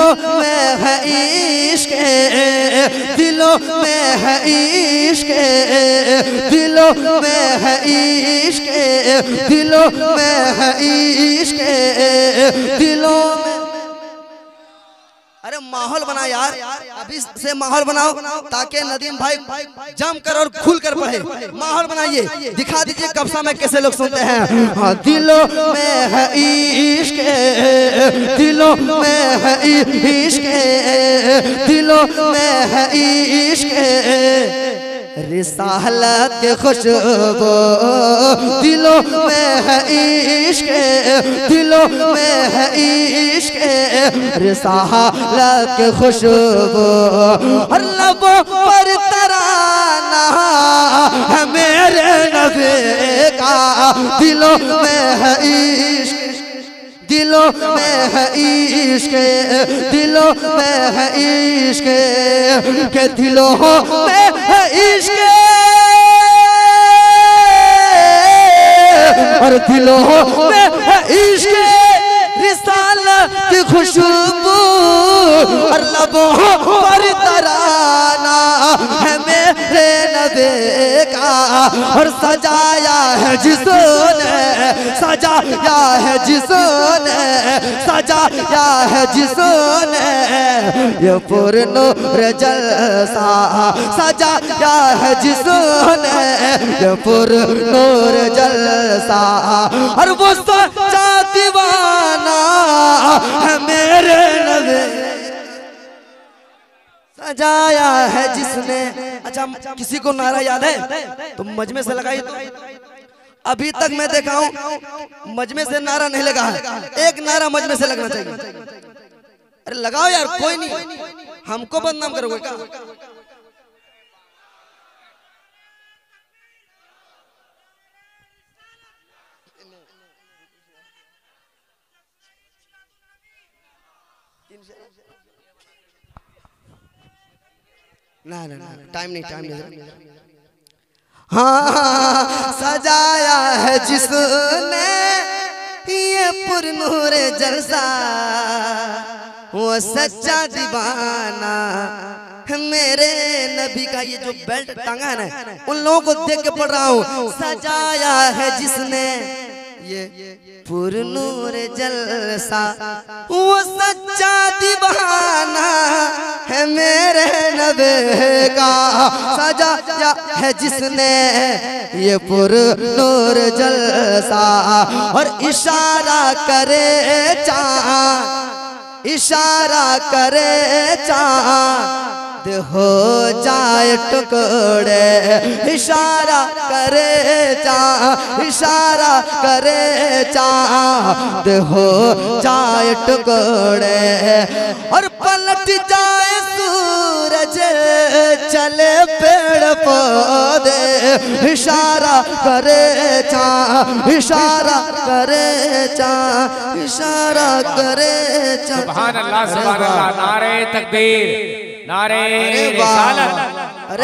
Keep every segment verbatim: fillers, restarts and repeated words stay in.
दिलों में है इश्क, दिलों में है इश्क, दिलों में है इश्क, दिलों में है इश्क, दिलों में। अरे माहौल बना यार, अभी से माहौल बनाओ ताकि नदीम भाई जम कर और खुल कर पढ़े। माहौल बनाइए, दिखा दीजिए कब्सा में कैसे लोग सुनते हैं। हाँ, दिलों में है इश्क, दिलों में है इश्क, दिलों में है इश्क, रिसालत खुशबू दिलों में है इश्क, दिलों में है इश्क, रिसालत खुशबू और लबों पर तराना है मेरे नबी का, दिलों में है इश्क, दिलों में है इश्क, दिलों में है इश्क, के दिलों में है इश्क और दिलों में है इश्क, रिसालत की खुशबू और लबों पर तराना है मेरे नबी का, और सजाया है जिसने, सजाया है जिसने, सजाया है जिसने ये पुरनूर जलसा, सजाया है जिसने ये पुरनूर जलसा, और वो सच्चा दीवाना है मेरे नबी, सजाया है जिसने। अच्छा, किसी को नारा याद है तो मजमे से लगाइए। तो अभी तक मैं देखा हूं मजमे से नारा नहीं लगा है, एक नारा मजमे से लगना चाहिए। अरे लगाओ यार, कोई नहीं, हमको बदनाम करोगे क्या? ना ना ना, टाइम नहीं, टाइम नहीं। हाँ, सजाया है जिसने ये पुरनूर जलसा, वो सच्चा दीवाना मेरे नबी का। ये जो बेल्ट टांगा है ना, उन लोगों को देख के पढ़ रहा हूँ, सजाया है जिसने ये पुरनूर जलसा, वो सच्चा दीवाना है मेरे नबी का, सजाया है जिसने ये पुरनूर जलसा, और इशारा करे चाँद, इशारा करे चाँद हो जाए टुकड़े, इशारा करे चाँद, इशारा करे चाँद हो जाए टुकड़े, और पलट जाए सूरज चले पेड़ पौधे, इशारा करे चाँद, इशारा करे चाँद, इशारा करे चाँद। सुभान अल्लाह, सुभान अल्लाह, नारे तकबीर, नारे रिसालत। अरे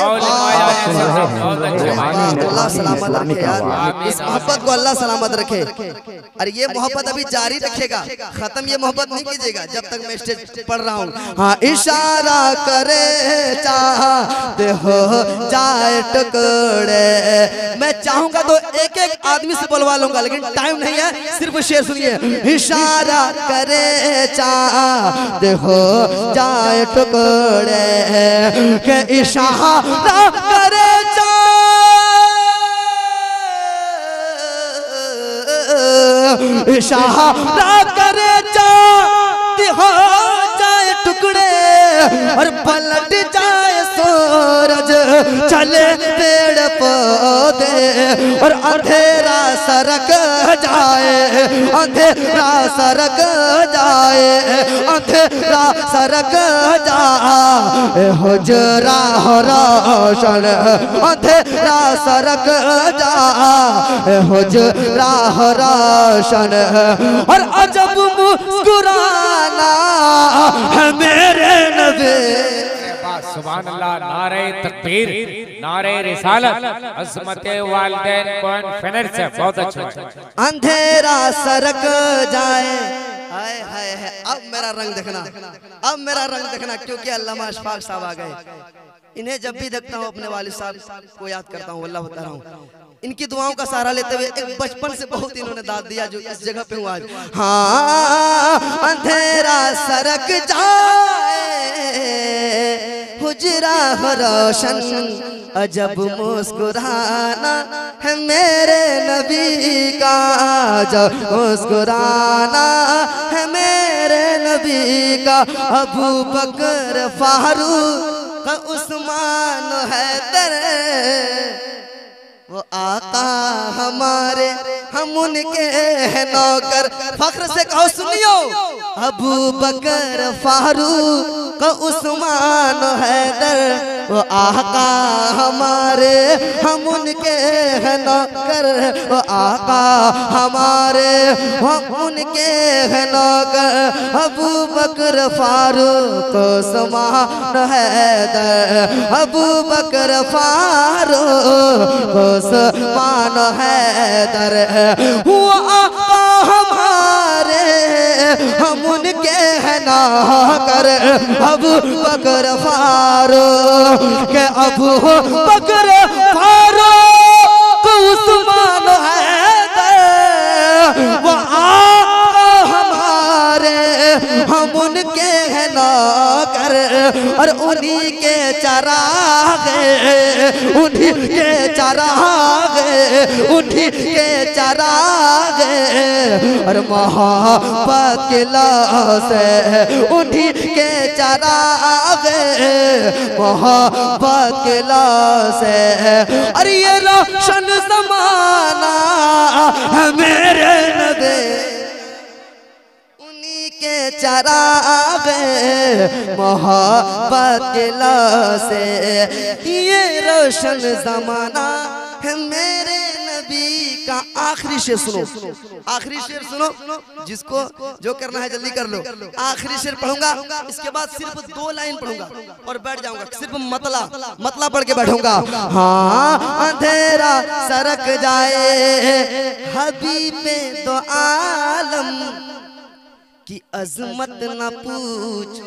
अल्लाह सलामत रखे यार, इस मोहब्बत को अल्लाह सलामत रखे। अरे ये मोहब्बत अभी जारी रखेगा, खत्म ये मोहब्बत नहीं कीजिएगा जब तक मैं स्टेज पढ़ रहा हूँ। हाँ, इशारा करे चाहत हो जाए टुकड़े। मैं चाहूंगा तो एक एक आदमी से बुलवा लूंगा, लेकिन टाइम नहीं है, सिर्फ शेर सुनिए। इशारा करे चाहत हो जाए टुकड़े के, इशारा करे इशारा करे चाँद हो जाए टुकड़े, और पलट जाए सूरज चले पेड़ पौधे, और अंधेरा सरक जाए, अंधेरा सरक जाए, अंधेरा सरक जाए, हुजरा हो रोशन, अंधेरा सरक जाए, हुजरा हो रोशन, और अजब मुस्कुराना है मेरे नबी। सुभान अल्लाह, नारे तकबीर, नारे रिसालत, अज़मत वालिदैन कौन फिनर से बहुत अच्छा। अंधेरा सरक जाए, हाय हाय है। अब मेरा रंग देखना, अब मेरा रंग देखना, क्योंकि अल्लामा अशफाक साहब आ गए। इन्हें जब भी देखता हूँ अपने वालिद साहब को याद करता हूँ, अल्लाह बता रहा हूँ। इनकी दुआओं का सहारा लेते हुए एक बचपन से बहुत इन्होंने दाद दिया जो इस जगह पे हूँ आज। हाँ अंधेरा सरक जाए हुजरा हो रोशन, अजब मुस्कुराना है मेरे नबी का, जब मुस्कुराना है मेरे नबी का। अबू बकर फारूक उस्मान हैदर वो आका हमारे, हम उनके हैं नौकर। फख्र से कहो सुनियो, अबू बकर फारूक उस्मान हैदर वो आका हमारे, हम उनके हैं नौकर। वो आका हमारे, हम उनके हैं नौकर। अबू बकर फारूक उस्मान हैदर, अबू बकर फारूक उस्मान हैदर वो आका हमारे, हम उनके हैं नौकर। अबू बकर फारूक के, अबू बकर फारूक उस्मान हैदर वो आका हमारे, हम उनके हैं नौकर। और उन्हीं के चरागे, उन्हीं के चरागे, उन्हीं के चरागे। और मोहब्बत के लासे उन्हीं के चरागे, मोहब्बत के लासे। और ये रोशन ज़माना है मेरे नबी, के चरागे मोहब्बत के लासे। ये रोशन ज़माना है मेरे नबी का। आखिरी शेर सुनो, आखिरी शेर सुनो, जिसको जो करना है जल्दी कर लो। आखिरी शेर पढ़ूंगा, इसके बाद सिर्फ दो लाइन पढ़ूंगा और बैठ जाऊंगा। सिर्फ मतला मतला पढ़ के बैठूंगा। हाँ अंधेरा सरक जाए हबीबे दो आलम की अजमत न पूछ,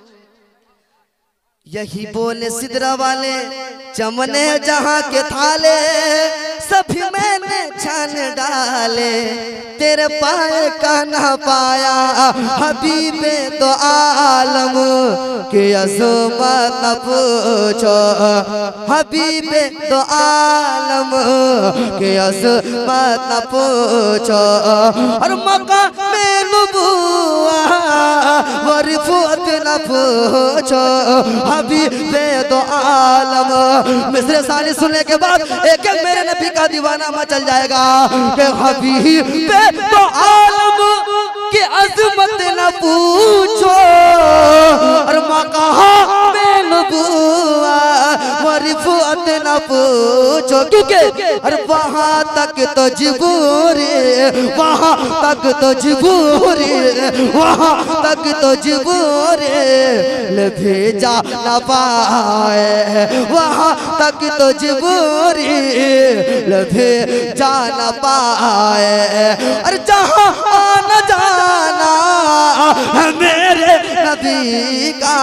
यही बोले सिदरा वाले चमने जहां के थाले। सभी मैंने छान डाले, तेरे पाए का ना पाया हबीबे तो आलम के अजमत न पूछो। हबीबे तो आलम के अजमत न पूछो। और मका में नुबुआ वरिफत न पूछो। हबीबे तो आलम। मिसरे सानी सुनने के बाद एक एक मेरे नबी का दीवाना मचल जाएगा कि हबीबे तो आलम की अजमत न पूछो। और मका में नुबुआ वरिफत न पूछो, क्योंकि और वहां तक तो जिबूरी, वहां तक तो जिबूरी, वहां तक तो जिबूरी ले भेजा न पाए। वहां तक तो जिबूरी ले भेजा न पाए। और जहां आना जाना है मेरे नबी का,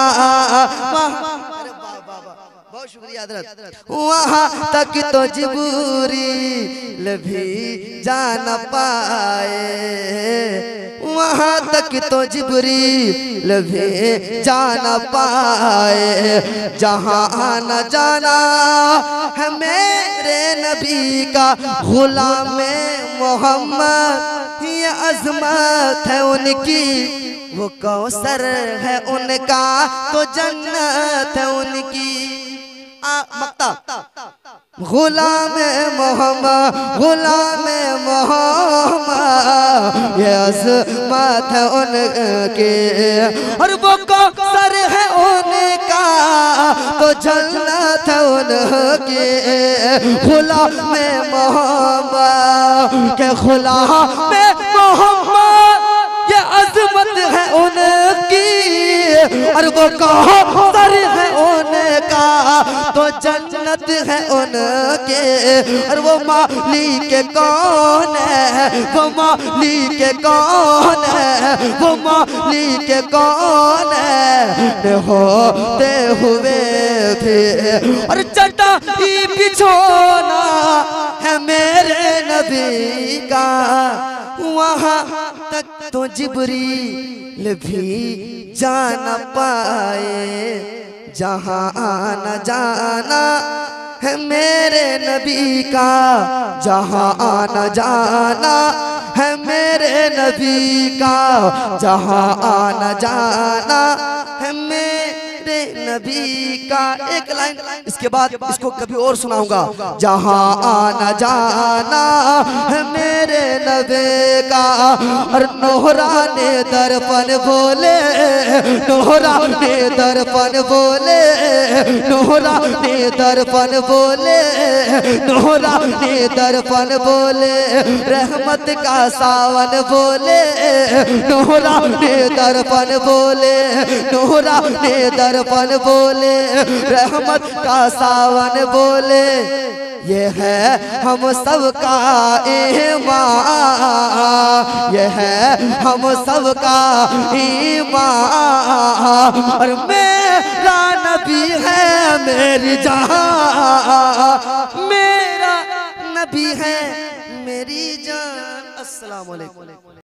बहुत शुक्रिया हज़रत। वहाँ तक तो जिबूरी भी जा न पाए। वहाँ तक तो जिबरी भी जा न पाए। जहाँ न जाना है मेरे नबी का, गुलाम मोहम्मद ये अज़मत है उनकी। वो कौसर है उनका तो जन्नत है उनकी। मक्ता गुलाम मोहम्मद, गुलाम मोहम्मद ये अज़मत है उनके। और वो कौसर है उनका तो जन्नत है उनके। गुलाम मोहम्मद के, गुलाम मोहम्मद ये अज़मत है उनकी। और वो कौसर है उनका तो जन्नत है उनके। और वो मालिक कौन है, वो मालिक कौन है, वो मालिक कौन है, होते हुए भी। और चटाई बिछोना है मेरे नबी का, वहाँ तक तो जिब्रील भी जा न पाए, जहाँ न जाना है मेरे नबी का, जहाँ न जाना है मेरे नबी का, जहाँ न जाना है मेरे नबी का। एक लाइन इसके बाद इसको कभी और सुनाऊंगा। जहाँ आना जाना है मेरे नबी का। और नोहरा ने दर्पण बोले, नोहरा ने दर्पण बोले, नोहरा ने दर्पण बोले, नोहरा ने दर्पण बोले, रहमत का सावन बोले, नोहरा ने दर्पण बोले, नोहरा ने दर्पण बोले, रहमत का सावन बोले। ये है हम सबका ईमान, ये है हम सबका ईमान। और मेरा नबी है मेरी जान, मेरा नबी है मेरी जान। अस्सलाम वालेकुम।